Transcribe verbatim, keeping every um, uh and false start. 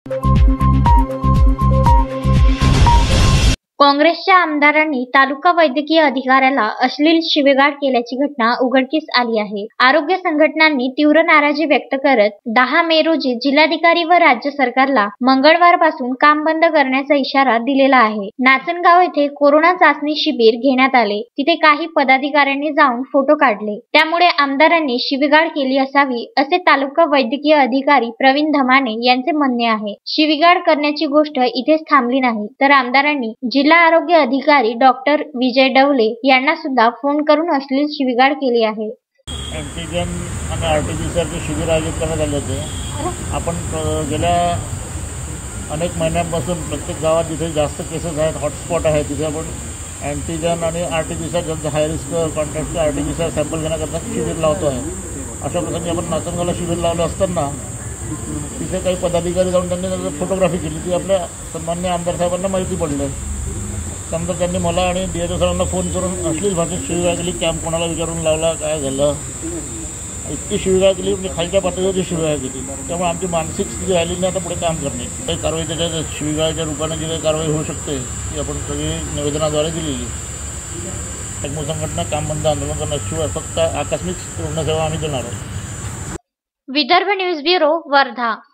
काँग्रेसच्या आमदारांनी तालुका वैद्यकीय अधिकाऱ्याला अश्लील शिवीगाळ केल्याची घटना उघडकीस आली आहे। आरोग्य संघटनांनी तीव्र नाराजी व्यक्त करत दहा मे रोजी जिल्हाधिकारी व राज्य सरकारला मंगळवारपासून काम बंद करण्याचा इशारा दिलेला आहे। नाचनगाव येथे कोरोना चाचणी शिबिर घेण्यात आले। तिथे काही पदाधिकाऱ्यांनी जाऊन फोटो काढले, त्यामुळे आमदारांनी शिवीगाळ केली असावी असे तालुका वैद्यकीय अधिकारी प्रवीण धमाने यांचे म्हणणे आहे। शिवीगाळ करण्याची गोष्ट इथेच थांबली नाही, तर आमदारांनी जिल्हा आरोग्य अधिकारी डॉक्टर विजय डवले यांना सुद्धा फोन करून अश्लील शिवीगाळ केली आहे। एंटीजन आणि आरटीपीसीआरचे शिबिर आयोजित करण्यात आले होते। आपण गेल्या अनेक महिन्यांपासून प्रत्येक गावात जिथे जास्त केसेस आहेत, हॉटस्पॉट आहे, तिथे आपण अँटीजन आणि आरटीपीसीआर ज्यांचं हाय रिस्क कॉन्टॅक्टचे आरटीपीसीआर सॅम्पल घेण्याकरता शिबिर लावतो आहे। अशा प्रसंगी आपण नाचनगावला शिबिर लावलं असताना तिथे काही पदाधिकारी जाऊन त्यांनी फोटोग्राफी केली, ती आपल्या सन्माननीय आमदार साहेबांना माहिती पडलं। त्यानंतर त्यांनी मला आणि डी एच ओ सरांना फोन करून अश्लील भाषेत शिवीगाळ केली। कॅम्प कोणाला विचारून लावला, काय झालं, इतकी शिवीगाळ केली, म्हणजे खालच्या पातळीवरची शिवीगाळ केली। त्यामुळे आमची मानसिक स्थिती राहिली नाही आता पुढे काम करणे। काही कारवाई त्याच्या शिवीगाळच्या रूपाने जी काही कारवाई होऊ शकते ती आपण सगळी निवेदनाद्वारे दिलेली। एकमूळ संघटना काम बंद आंदोलन करण्याशिवाय फक्त आकस्मिक रुग्णसेवा आम्ही देणार आहोत। Vidarbha news bureau, Wardha.